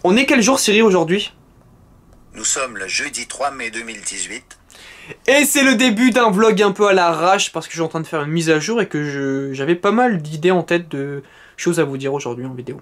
On est quel jour, Cyril, aujourd'hui? Nous sommes le jeudi 3 mai 2018. Et c'est le début d'un vlog un peu à l'arrache parce que je suis en train de faire une mise à jour et que j'avais pas mal d'idées en tête de choses à vous dire aujourd'hui en vidéo.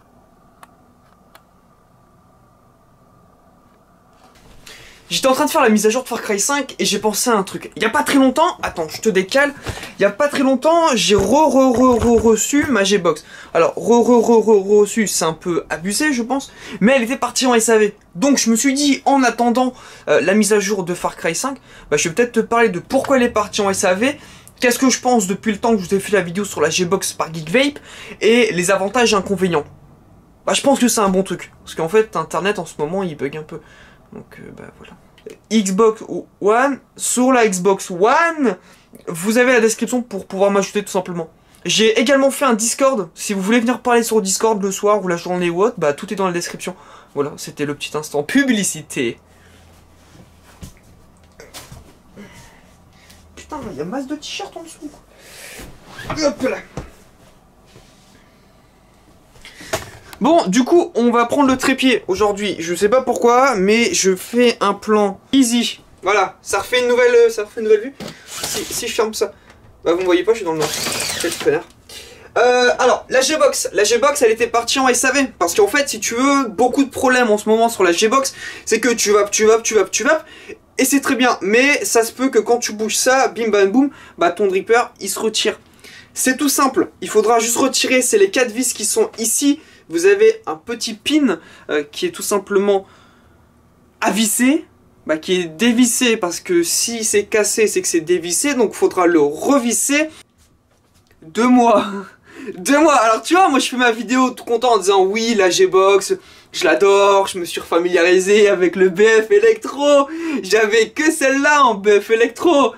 J'étais en train de faire la mise à jour de Far Cry 5 et j'ai pensé à un truc. Il y a pas très longtemps, attends, je te décale. Il y a pas très longtemps, j'ai reçu ma G-Box. Alors, reçu, c'est un peu abusé, je pense. Mais elle était partie en SAV. Donc, je me suis dit, en attendant la mise à jour de Far Cry 5, bah, je vais peut-être te parler de pourquoi elle est partie en SAV. Qu'est-ce que je pense depuis le temps que je vous ai fait la vidéo sur la G-Box par Geekvape. Et les avantages et inconvénients. Bah, je pense que c'est un bon truc. Parce qu'en fait, Internet, en ce moment, il bug un peu. Donc bah voilà. Xbox One, sur la Xbox One, vous avez la description pour pouvoir m'ajouter tout simplement. J'ai également fait un Discord, si vous voulez venir parler sur Discord le soir ou la journée ou autre, bah tout est dans la description. Voilà, c'était le petit instant publicité. Putain, il y a masse de t-shirts en dessous. Hop là. Bon, du coup, on va prendre le trépied aujourd'hui. Je sais pas pourquoi, mais je fais un plan easy. Voilà, ça refait une nouvelle vue. Si je ferme ça, bah vous me voyez pas, je suis dans le noir. Quel connard. Alors, la G-Box, elle était partie en SAV. Parce qu'en fait, si tu veux, beaucoup de problèmes en ce moment sur la G-Box, c'est que tu vas, et c'est très bien. Mais ça se peut que quand tu bouges ça, bim bam boum, bah ton dripper, il se retire. C'est tout simple. Il faudra juste retirer, c'est les 4 vis qui sont ici. Vous avez un petit pin qui est tout simplement à visser, bah, qui est dévissé parce que si c'est cassé, c'est que c'est dévissé, donc il faudra le revisser. 2 mois. 2 mois. Alors tu vois, moi je fais ma vidéo tout content en disant oui, la G-Box, je l'adore, je me suis familiarisé avec le BF Electro, j'avais que celle-là en BF Electro.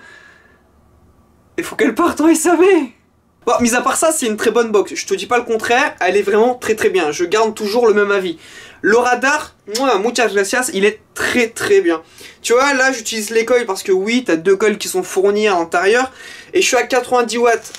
Il faut qu'elle parte en SAV. Bon, mis à part ça, c'est une très bonne box. Je te dis pas le contraire, elle est vraiment très bien. Je garde toujours le même avis. Le radar, muchas gracias, il est très bien. Tu vois, là, j'utilise les coils parce que oui, t'as 2 coils qui sont fournis à l'intérieur. Et je suis à 90 watts.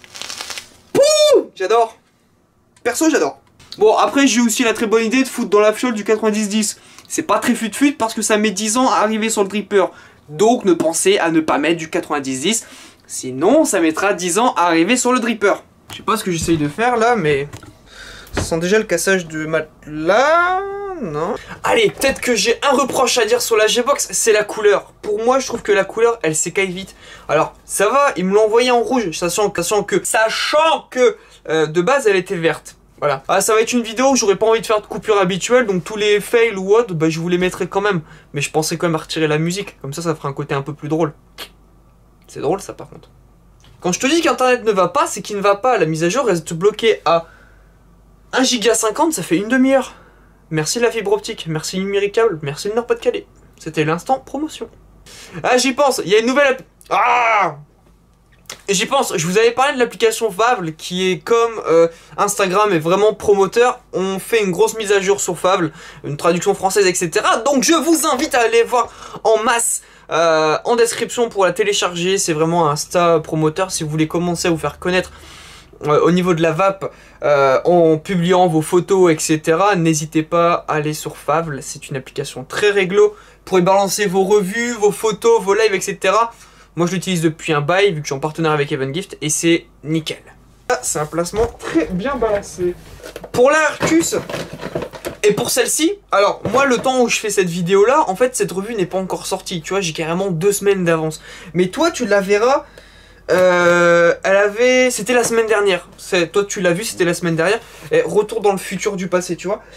Pouh, j'adore. Perso, j'adore. Bon, après, j'ai aussi la très bonne idée de foutre dans la fiole du 90-10. C'est pas très fut parce que ça met 10 ans à arriver sur le dripper. Donc, ne pensez à ne pas mettre du 90-10. Sinon, ça mettra 10 ans à arriver sur le dripper. Je sais pas ce que j'essaye de faire là, mais ça sent déjà le cassage de matelas. Non. Allez, peut-être que j'ai un reproche à dire sur la G-Box, c'est la couleur. Pour moi, je trouve que la couleur, elle s'écaille vite. Alors, ça va, ils me l'ont envoyé en rouge, sachant que de base, elle était verte. Voilà. Ah, ça va être une vidéo où j'aurais pas envie de faire de coupure habituelle, donc tous les fails ou autres, bah, je vous les mettrai quand même. Mais je pensais quand même à retirer la musique, comme ça fera un côté un peu plus drôle. C'est drôle ça par contre. Quand je te dis qu'internet ne va pas, c'est qu'il ne va pas. La mise à jour reste bloquée à 1,50 Go, ça fait une demi-heure. Merci la fibre optique, merci le numéricable, merci le Nord-Pas-de-Calais. C'était l'instant promotion. Ah, j'y pense, il y a une nouvelle j'y pense, je vous avais parlé de l'application Favl qui est comme Instagram est vraiment promoteur. On fait une grosse mise à jour sur Favl, une traduction française, etc. Donc je vous invite à aller voir en masse en description pour la télécharger. C'est vraiment un Insta promoteur si vous voulez commencer à vous faire connaître au niveau de la vape en publiant vos photos, etc. N'hésitez pas à aller sur Favl, c'est une application très réglo. Vous pourrez balancer vos revues, vos photos, vos lives, etc. Moi je l'utilise depuis un bail vu que je suis en partenariat avec Evengift et c'est nickel. C'est un placement très bien balancé. Pour la Arcus et pour celle-ci, alors moi le temps où je fais cette vidéo là, en fait cette revue n'est pas encore sortie. Tu vois, j'ai carrément 2 semaines d'avance. Mais toi tu la verras, c'était la semaine dernière. Toi tu l'as vu, c'était la semaine dernière. Et retour dans le futur du passé, tu vois.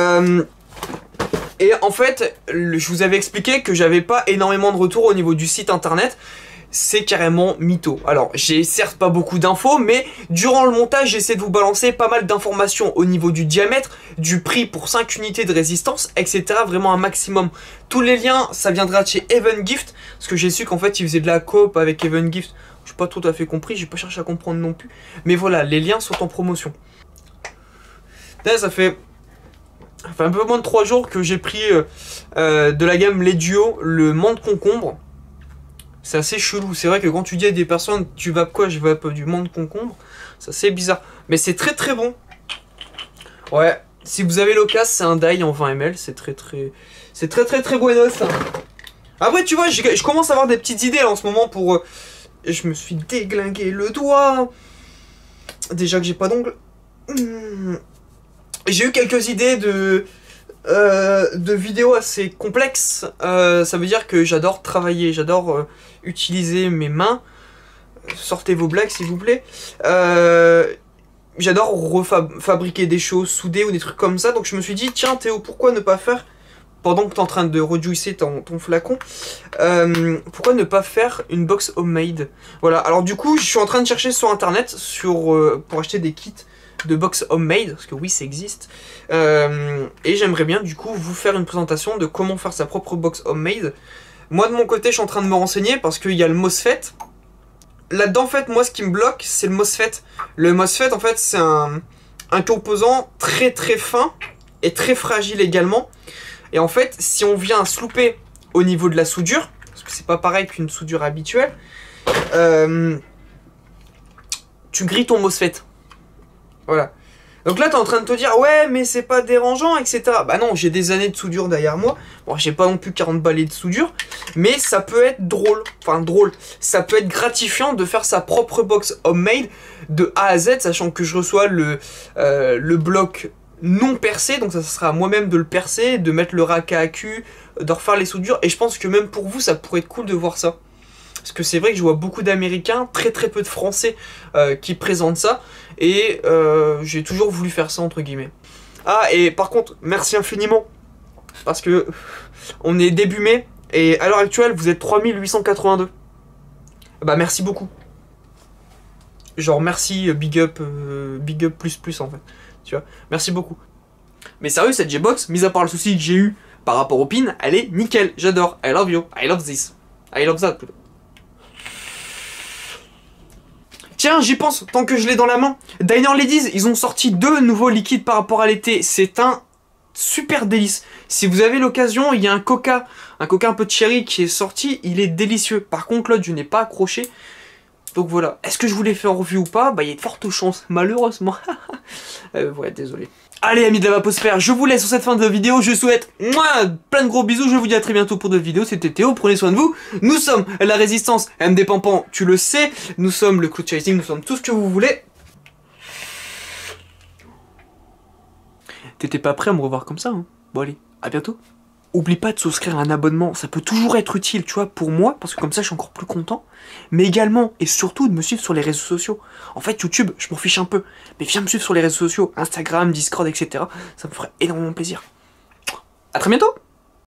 Et en fait, je vous avais expliqué que j'avais pas énormément de retours au niveau du site internet. C'est carrément mytho. Alors, j'ai certes pas beaucoup d'infos, mais durant le montage, j'essaie de vous balancer pas mal d'informations au niveau du diamètre, du prix pour 5 unités de résistance, etc. Vraiment un maximum. Tous les liens, ça viendra de chez Evengift, parce que j'ai su qu'en fait, ils faisaient de la coop avec Evengift. Je n'ai pas tout à fait compris, j'ai pas cherché à comprendre non plus. Mais voilà, les liens sont en promotion. Là, ça fait un peu moins de 3 jours que j'ai pris de la gamme Les Duos, le menthe concombre. C'est assez chelou, c'est vrai que quand tu dis à des personnes tu vapes quoi, je vape du menthe concombre, c'est assez bizarre. Mais c'est très bon. Ouais, Si vous avez l'occasion, c'est un die en 20 ml, c'est très buenos. Hein. Après, tu vois, je commence à avoir des petites idées là, en ce moment pour... je me suis déglingué le doigt. Déjà que j'ai pas d'ongles. J'ai eu quelques idées de vidéos assez complexes. Ça veut dire que j'adore travailler, j'adore utiliser mes mains. Sortez vos blagues s'il vous plaît. J'adore fabriquer des choses, souder ou des trucs comme ça. Donc je me suis dit, tiens Théo, pourquoi ne pas faire, pendant que tu es en train de rejuicer ton flacon, pourquoi ne pas faire une box homemade? Voilà, alors du coup, je suis en train de chercher sur internet pour acheter des kits de box homemade, parce que oui, ça existe. Et j'aimerais bien du coup vous faire une présentation de comment faire sa propre box homemade. Moi de mon côté, je suis en train de me renseigner parce qu'il y a le MOSFET. Là-dedans, en fait, moi, ce qui me bloque, c'est le MOSFET. Le MOSFET, en fait, c'est un composant très fin et très fragile également. Et en fait, si on vient se louper au niveau de la soudure, parce que c'est pas pareil qu'une soudure habituelle, tu grilles ton MOSFET. Voilà. Donc là, t'es en train de te dire, ouais, mais c'est pas dérangeant, etc. Bah non, j'ai des années de soudure derrière moi. Bon, j'ai pas non plus 40 balais de soudure, mais ça peut être drôle. Enfin, drôle. Ça peut être gratifiant de faire sa propre box homemade de A à Z, sachant que je reçois le bloc non percé. Donc ça sera à moi-même de le percer, de mettre le rack à AQ, de refaire les soudures. Et je pense que même pour vous, ça pourrait être cool de voir ça. Parce que c'est vrai que je vois beaucoup d'Américains, très peu de Français qui présentent ça. Et j'ai toujours voulu faire ça entre guillemets. Ah, et par contre, merci infiniment. Parce que on est début mai. Et à l'heure actuelle, vous êtes 3882. Bah merci beaucoup. Genre merci, big up plus en fait. Tu vois, merci beaucoup. Mais sérieux, cette G-Box, mis à part le souci que j'ai eu par rapport au pin, elle est nickel. J'adore. I love you. I love this. I love that. Tiens, j'y pense, tant que je l'ai dans la main. Diner Ladies, ils ont sorti 2 nouveaux liquides par rapport à l'été. C'est un super délice. Si vous avez l'occasion, il y a un coca un peu de cherry qui est sorti. Il est délicieux. Par contre, l'autre, je n'ai pas accroché. Donc voilà. Est-ce que je voulais faire en review ou pas? Bah, il y a de fortes chances, malheureusement. Ouais, désolé. Allez, amis de la Vaposphère, je vous laisse sur cette fin de vidéo. Je souhaite plein de gros bisous. Je vous dis à très bientôt pour d'autres vidéos. C'était Théo, prenez soin de vous. Nous sommes la Résistance, MD Pampan, tu le sais. Nous sommes le Cloud Chasing, nous sommes tout ce que vous voulez. T'étais pas prêt à me revoir comme ça, hein? Bon allez, à bientôt. Oublie pas de souscrire à un abonnement, ça peut toujours être utile, tu vois, pour moi, parce que comme ça je suis encore plus content. Mais également, et surtout, de me suivre sur les réseaux sociaux. En fait, YouTube, je m'en fiche un peu. Mais viens me suivre sur les réseaux sociaux, Instagram, Discord, etc. Ça me ferait énormément plaisir. À très bientôt!